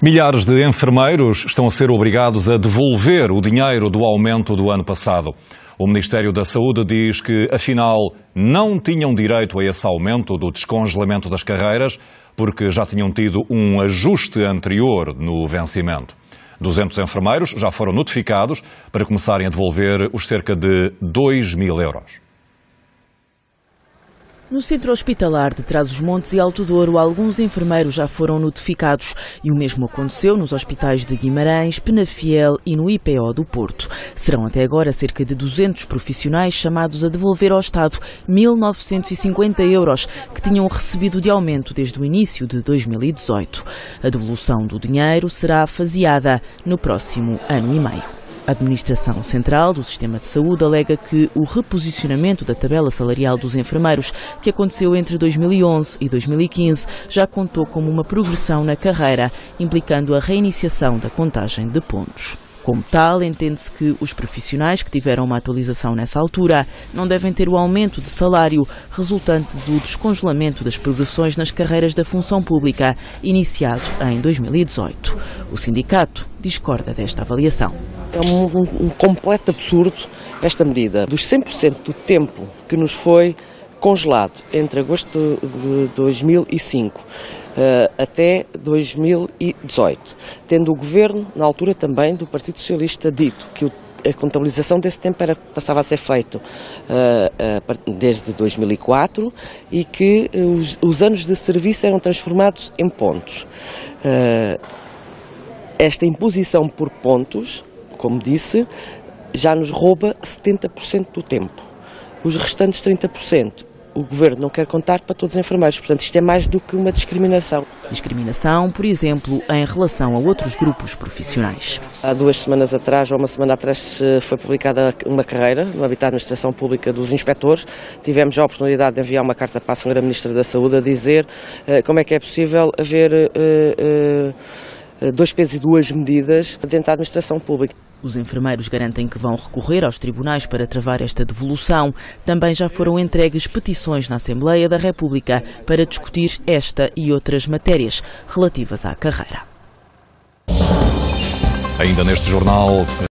Milhares de enfermeiros estão a ser obrigados a devolver o dinheiro do aumento do ano passado. O Ministério da Saúde diz que, afinal, não tinham direito a esse aumento do descongelamento das carreiras porque já tinham tido um ajuste anterior no vencimento. 200 enfermeiros já foram notificados para começarem a devolver os cerca de 2.000 euros. No centro hospitalar de Trás-os-Montes e Alto Douro, alguns enfermeiros já foram notificados e o mesmo aconteceu nos hospitais de Guimarães, Penafiel e no IPO do Porto. Serão até agora cerca de 200 profissionais chamados a devolver ao Estado 1.950 euros que tinham recebido de aumento desde o início de 2018. A devolução do dinheiro será faseada no próximo ano e meio. A Administração Central do Sistema de Saúde alega que o reposicionamento da tabela salarial dos enfermeiros, que aconteceu entre 2011 e 2015, já contou como uma progressão na carreira, implicando a reiniciação da contagem de pontos. Como tal, entende-se que os profissionais que tiveram uma atualização nessa altura não devem ter o aumento de salário resultante do descongelamento das progressões nas carreiras da função pública, iniciado em 2018. O sindicato discorda desta avaliação. É um completo absurdo esta medida. Dos 100% do tempo que nos foi congelado entre agosto de 2005 até 2018, tendo o Governo, na altura também do Partido Socialista, dito que a contabilização desse tempo passava a ser feito desde 2004 e que os anos de serviço eram transformados em pontos. Esta imposição por pontos, como disse, já nos rouba 70% do tempo. Os restantes 30%, o Governo não quer contar para todos os enfermeiros. Portanto, isto é mais do que uma discriminação. Discriminação, por exemplo, em relação a outros grupos profissionais. Há 2 semanas atrás, ou uma semana atrás, foi publicada uma carreira no âmbito da Administração Pública dos inspectores. Tivemos a oportunidade de enviar uma carta para a Sra. Ministra da Saúde a dizer como é que é possível haver 2 pesos e 2 medidas dentro da administração pública. Os enfermeiros garantem que vão recorrer aos tribunais para travar esta devolução. Também já foram entregues petições na Assembleia da República para discutir esta e outras matérias relativas à carreira. Ainda neste jornal...